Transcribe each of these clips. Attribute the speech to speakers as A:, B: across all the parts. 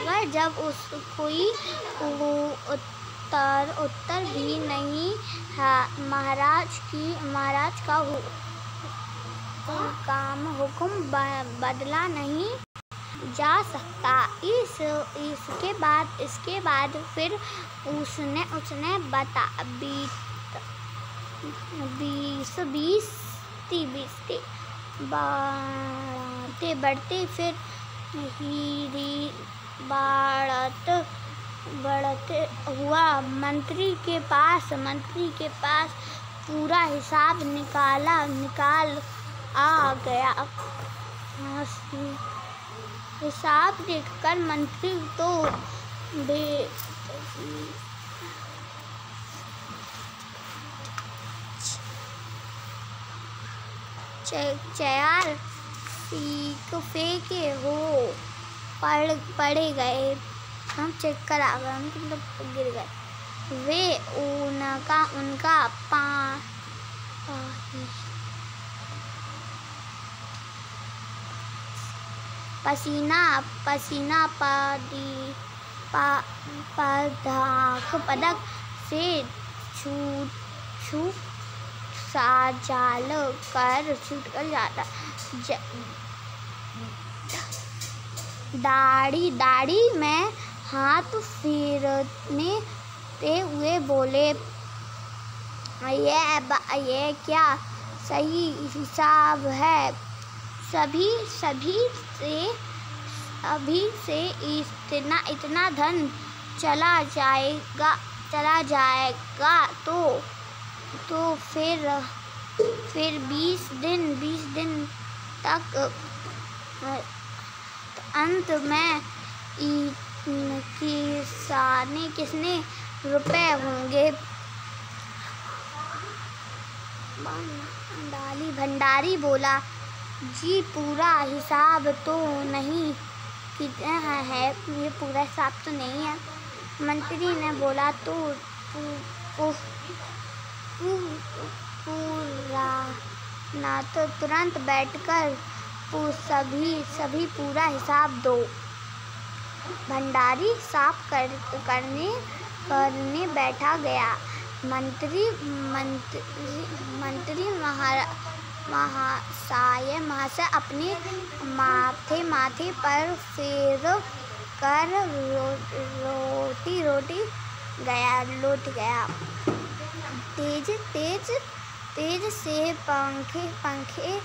A: मगर जब कोई उत्तर भी नहीं महाराज का हुक्म बदला नहीं जा सकता। इसके बाद फिर उसने बढ़ते फिर बढ़ते हुआ मंत्री के पास पूरा हिसाब निकाल आ गया। हिसाब देखकर मंत्री तो चेयर फेंके हो पड़े गए। हम चेक करा गए, हम गिर गए। वे उनका पसीना पदक से छूट कर जाता। दाढ़ी में हाथ फेरते हुए बोले, ये क्या सही हिसाब है? अभी से इतना धन चला जाएगा तो फिर 20 दिन तक अंत में किसने रुपए होंगे? भंडारी बोला, जी पूरा हिसाब तो नहीं, कितना है ये पूरा हिसाब तो नहीं है। मंत्री ने बोला, तो पूरा ना तो तुरंत बैठकर सभी पूरा हिसाब दो। भंडारी साफ करने बैठा गया। मंत्री महाशय अपने माथे पर फेर कर लौट गया। तेज से पंखे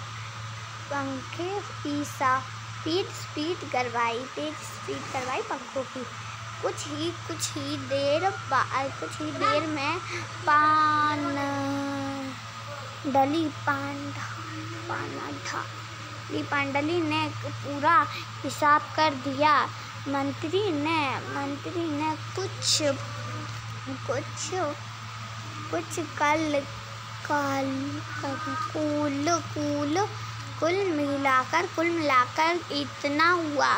A: स्पीड करवाई पंखों की। कुछ ही देर में पांडली ने पूरा हिसाब कर दिया। मंत्री ने कुल मिलाकर इतना हुआ।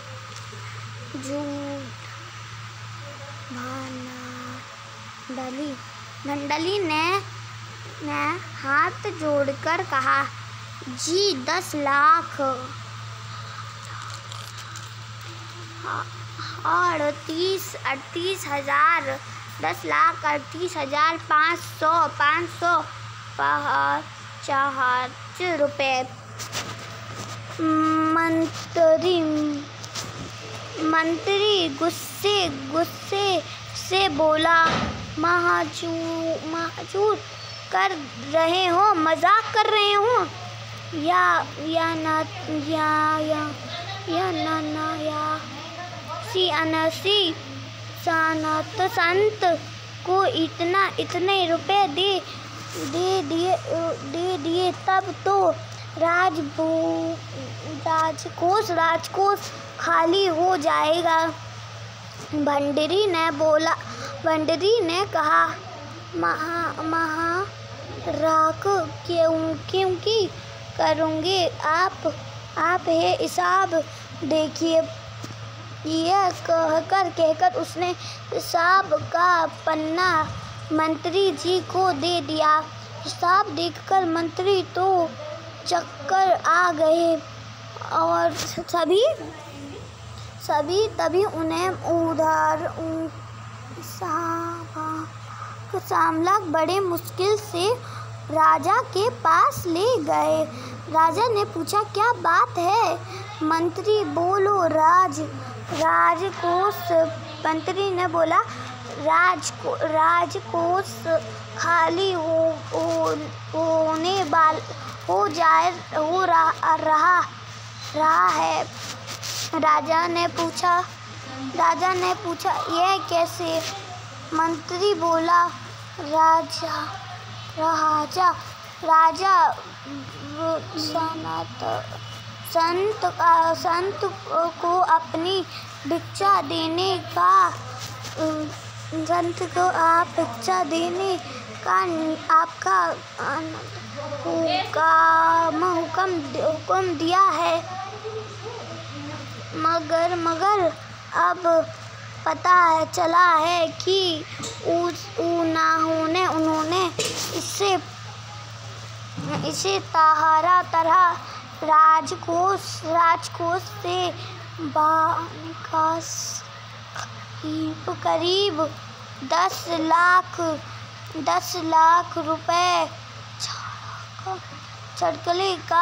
A: मंडली ने हाथ जोड़कर कहा, जी 10 लाख 38,000 550 रुपए। मंत्री गुस्से से बोला, महजूर कर रहे हो, मजाक कर रहे हो या अनसी संत को इतने रुपए दे दिए तब तो राजकोष खाली हो जाएगा। भंडारी ने कहा, महाराज क्यों करोगे आप है हिसाब देखिए। यह कहकर उसने हिसाब का पन्ना मंत्री जी को दे दिया। हिसाब देखकर मंत्री तो चक्कर आ गए और तभी उन्हें उधर सामलक बड़े मुश्किल से राजा के पास ले गए। राजा ने पूछा, क्या बात है? मंत्री बोलो, राजकोष। मंत्री ने बोला, राजकोष खाली हो रहा है। राजा ने पूछा, यह कैसे? मंत्री बोला, राजा संत को अपनी भिक्षा देने का आपका हुक्म दिया है, मगर अब पता चला है कि उन्होंने इसे तरह राजकोष से करीब 10 लाख रुपए चढ़कले का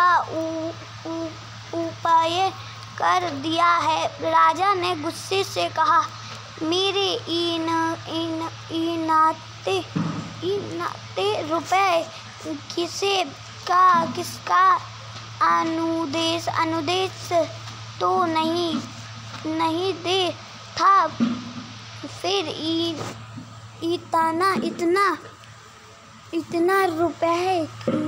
A: उपाय कर दिया है। राजा ने गुस्से से कहा, मेरे इनाते रुपए किसका अनुदेश तो नहीं दे था, फिर इतना रुपए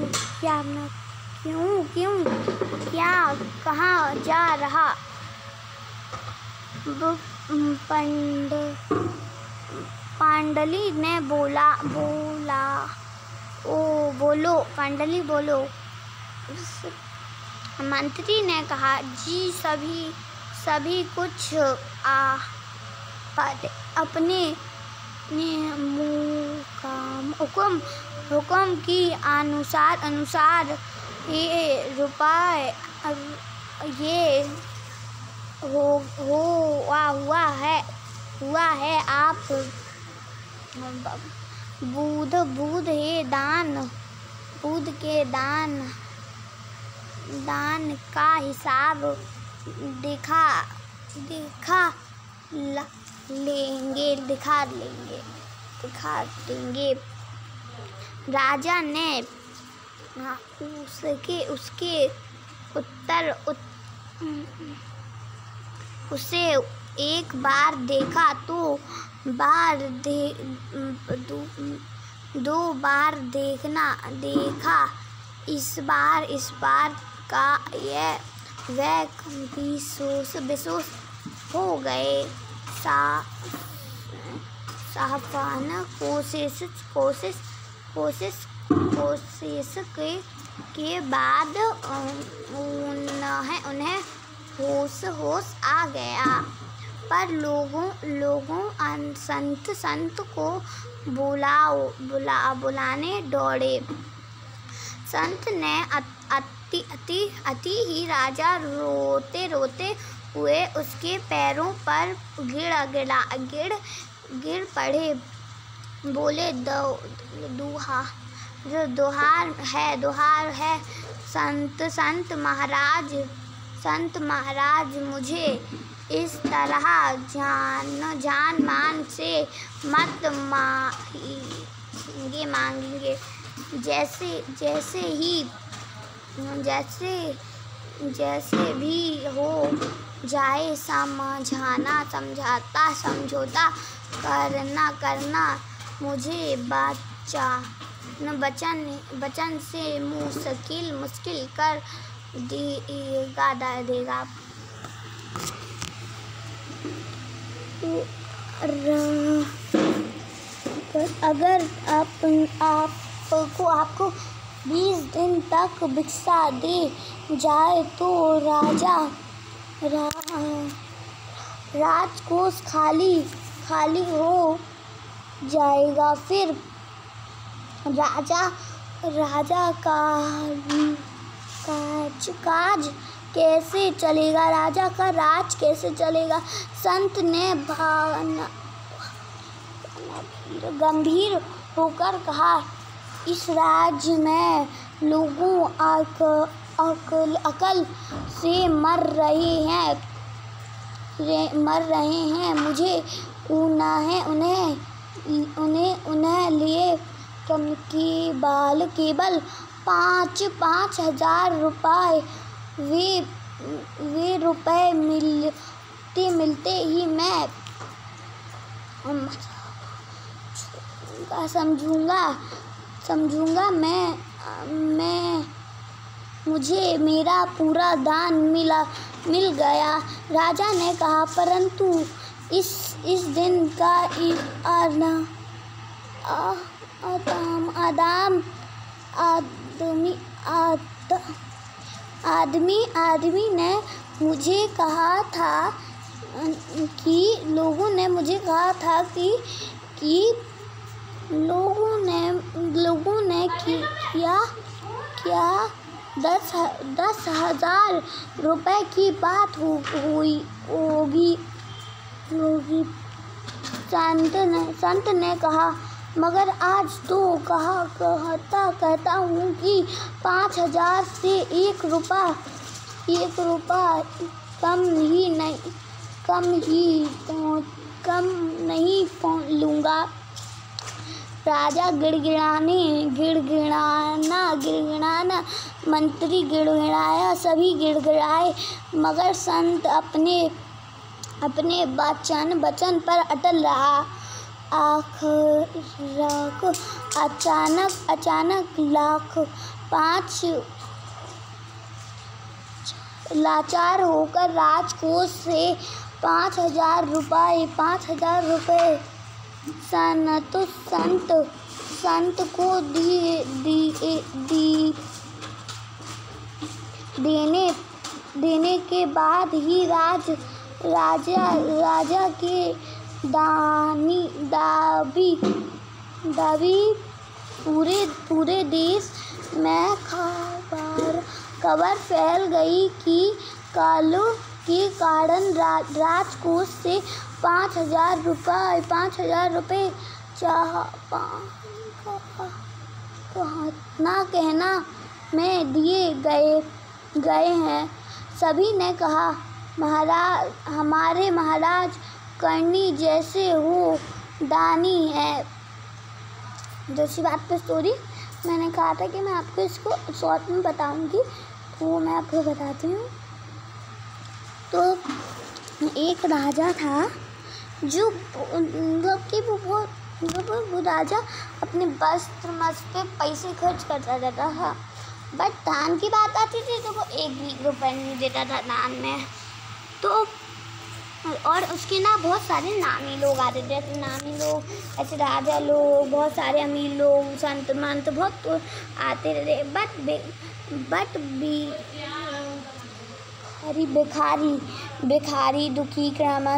A: क्या कहाँ जा रहा? पांडली ने बोलो। मंत्री ने कहा, जी सभी कुछ अपने हुक्म की अनुसार ये रुपये हुआ है। आप बुध के दान का हिसाब दिखा देंगे। राजा ने उसे एक बार देखा तो दो बार देखा। इस बार का वह बेहोश हो गए। सावधान कोशिश के बाद उन्हें होश आ गया, पर लोगों संत को बुलाने दौड़े। संत ने अति ही राजा रोते हुए उसके पैरों पर गिर पड़े। बोले, दोहार है संत महाराज, मुझे इस तरह जान मान से मत मांगेंगे। जैसे भी हो जाए समझौता करना मुझे बचन से मुश्किल कर देगा। अगर आपको 20 दिन तक भिक्षा दे जाए तो राजकोष खाली हो जाएगा। फिर राजा काज कैसे चलेगा, राजा का राज कैसे चलेगा। संत ने गंभीर होकर कहा, इस राज्य में लोगों अकल से मर रहे हैं। मुझे उन्हें लिए केवल 5,000 रुपये वे रुपए मिलते ही मैं समझूंगा मुझे मेरा पूरा दान मिल गया। राजा ने कहा, परंतु इस दिन का आदमी ने मुझे कहा था कि लोगों ने क्या 10,000 रुपए की बात होगी। संत ने कहा, मगर आज तो कहता हूँ कि 5,000 से एक रुपया कम नहीं लूँगा। राजा गिड़गिड़ाना, मंत्री गिड़गिड़ाया, सभी गिड़गिड़ाए, मगर संत अपने वचन पर अटल रहा। अचानक लाचार होकर राजकोष से 5,000 रुपये संत को देने के बाद ही राजा के दावी पूरे देश में खबर फैल गई कि कालों के कारण राजकोष से 5,000 रुपये ना कहना में दिए गए हैं। सभी ने कहा, हमारे महाराज करनी जैसे हो दानी है। दूसरी बात पे स्टोरी मैंने कहा था कि मैं आपको इसको शॉर्ट में बताऊंगी, तो वो मैं आपको बताती हूँ। तो एक राजा था जो वो राजा अपने वस्त्र पे पैसे खर्च करता रहता था, बट दान की बात आती थी तो वो 1 भी रुपये नहीं देता था दान में। तो और उसके ना बहुत सारे नामी लोग आते थे, ऐसे नामी लोग, ऐसे राजा लोग, बहुत सारे अमीर लोग, संत मंत बहुत आते रहते, बट भिखारी दुखी क्रम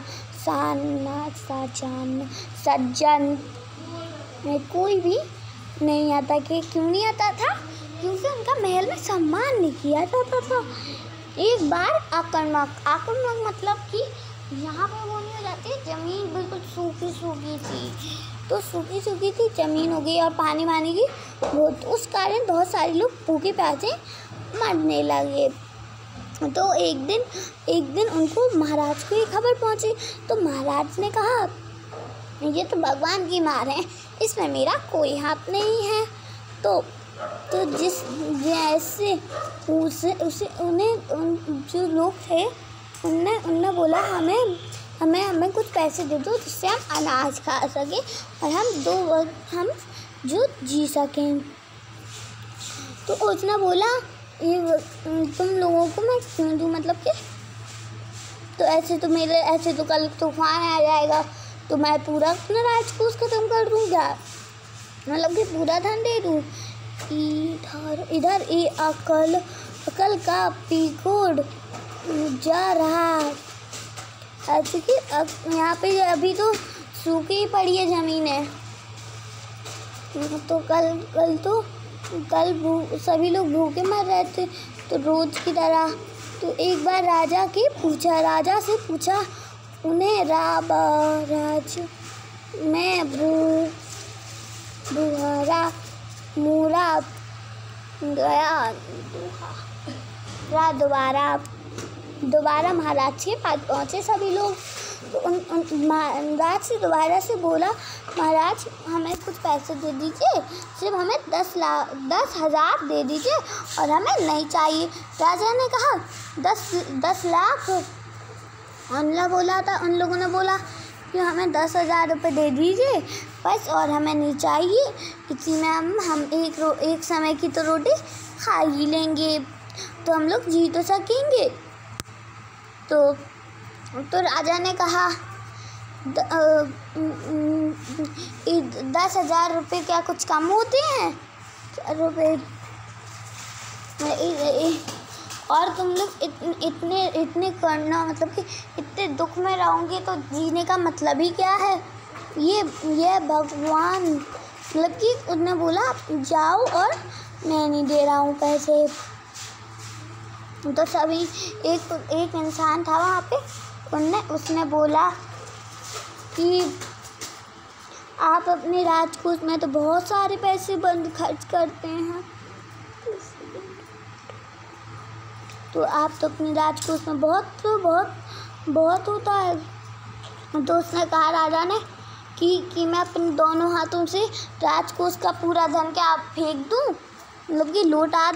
A: सज्जन में कोई भी नहीं आता। कि क्यों नहीं आता था? क्योंकि उनका महल में सम्मान नहीं किया जाता था। एक बार आक्रामक मतलब कि यहाँ पे वो नहीं हो जाती, ज़मीन बिल्कुल सूखी थी, तो सूखी थी ज़मीन हो गई और पानी की वो, तो उस कारण बहुत सारे लोग भूखे प्यासे मरने लगे। तो एक दिन उनको महाराज को ये खबर पहुँची, तो महाराज ने कहा, ये तो भगवान की मार है, इसमें मेरा कोई हाथ नहीं है। तो जैसे उन्हें जो लोग थे उनने बोला, हमें कुछ पैसे दे दो जिससे हम अनाज खा सकें और हम 2 वक्त हम जो जी सकें। तो उसने बोला, ये तुम लोगों को मैं क्यों दूँ, मतलब कि तो ऐसे तो कल तूफान आ जाएगा तो मैं पूरा अपना राजकोष खत्म कर दूँ क्या, मतलब कि पूरा धन दे दूँ। इधर ये अकल का पीकोड जा रहा, ऐसे कि यहाँ पे अभी तो सूखी पड़ी है ज़मीनें, तो कल सभी लोग भूखे मर रहे थे। तो रोज़ की तरह तो एक बार राजा से पूछा उन्हें राज मैं बुहारा मूरा गया दोबारा महाराज के पास पहुँचे सभी लोग। तो महाराज से दोबारा से बोला, महाराज हमें कुछ पैसे दे दीजिए, सिर्फ हमें 10,000 दे दीजिए और हमें नहीं चाहिए। राजा ने कहा 10 लाख। उन लोगों ने बोला कि हमें 10,000 रुपये दे दीजिए बस, और हमें नहीं चाहिए, इसी में हम एक समय की तो रोटी खा ही लेंगे, तो हम लोग जी तो सकेंगे। तो राजा ने कहा 10,000 रुपये क्या कुछ कम होते हैं रुपये, और तुम लोग इतने करना मतलब कि इतने दुख में रहोगे तो जीने का मतलब ही क्या है। ये भगवान मतलब कि उसने बोला जाओ और मैं नहीं दे रहा हूँ पैसे। तो सभी एक इंसान था वहाँ पे, उसने बोला कि आप अपने राजकोष में तो बहुत सारे पैसे खर्च करते हैं, तो आप तो अपने राजकोष में बहुत होता है। तो उसने कहा राजा ने कि मैं अपने दोनों हाथों से राजकोष का पूरा धन क्या फेंक दूँ, मतलब कि लौटा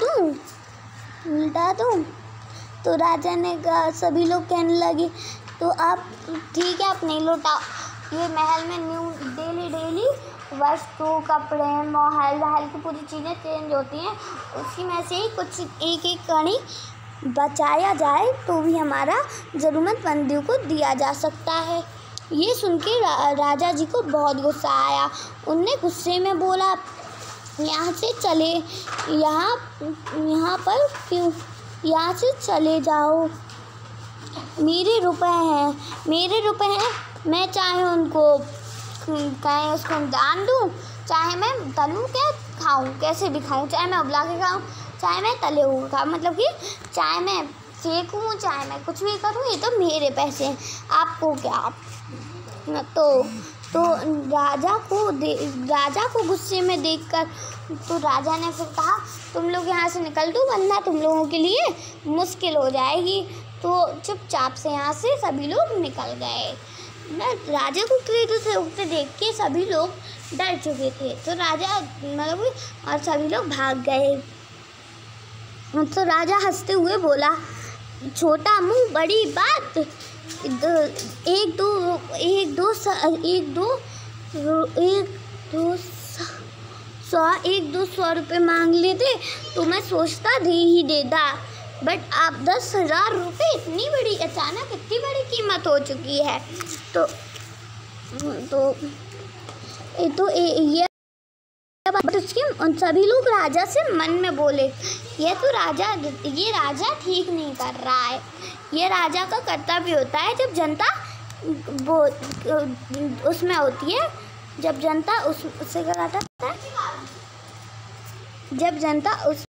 A: दूँ। तो राजा ने कहा, सभी लोग कहने लगे तो आप ठीक है, आप नहीं लौटाओ, ये महल में डेली वस्तु कपड़े महल की पूरी चीज़ें चेंज होती हैं, उसी में से ही कुछ एक कणी बचाया जाए तो भी हमारा ज़रूरतमंदों को दिया जा सकता है। ये सुन के राजा जी को बहुत गुस्सा आया। उनने गुस्से में बोला, यहाँ से चले जाओ, मेरे रुपए हैं, मैं चाहे उसको दान दूँ, चाहे मैं तलूँ क्या खाऊँ, कैसे भी खाऊँ, चाहे मैं उबला के खाऊँ, चाहे मैं तले हुए खाऊँ, मतलब कि चाहे मैं सेकूँ, चाहे मैं कुछ भी करूँ, ये तो मेरे पैसे हैं, आपको क्या। तो राजा को गुस्से में देखकर तो राजा ने फिर कहा, तुम लोग यहाँ से निकल दो वरना तुम लोगों के लिए मुश्किल हो जाएगी। तो चुपचाप से यहाँ से सभी लोग निकल गए। राजा को क्रोध से देख के सभी लोग डर चुके थे, तो राजा और सभी लोग भाग गए। तो राजा हंसते हुए बोला, छोटा मुंह बड़ी बात, एक दो सौ रुपये मांग लेते तो मैं सोचता दे ही देता, बट आप 10,000 रुपये इतनी बड़ी कीमत हो चुकी है। ये उन सभी लोग राजा से मन में बोले, ये राजा ठीक नहीं कर रहा है। ये राजा का कर्तव्य होता है, जब जनता उसमें होती है, जब जनता उससे क्या कहता है, जब जनता उस